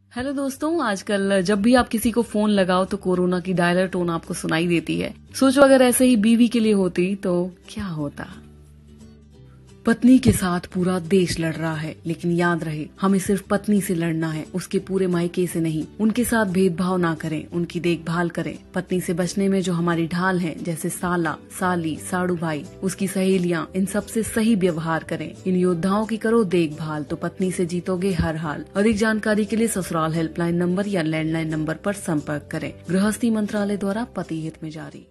Hello दोस्तों, आजकल जब भी आप किसी को फोन लगाओ तो कोरोना की डायलर टोन आपको सुनाई देती है। सोचो अगर ऐसे ही बीवी के लिए होती तो क्या होता। पत्नी के साथ पूरा देश लड़ रहा है, लेकिन याद रहे हमें सिर्फ पत्नी से लड़ना है, उसके पूरे मायके से नहीं। उनके साथ भेदभाव ना करें, उनकी देखभाल करें। पत्नी से बचने में जो हमारी ढाल है, जैसे साला, साली, साड़ू भाई, उसकी सहेलियां, इन सब से सही व्यवहार करें। इन योद्धाओं की करो देखभाल तो पत्नी से जीतोगे हर हाल। अधिक जानकारी के लिए ससुराल हेल्पलाइन नंबर या लैंडलाइन नंबर पर संपर्क करें। गृहस्थी मंत्रालय द्वारा पति हित में जारी।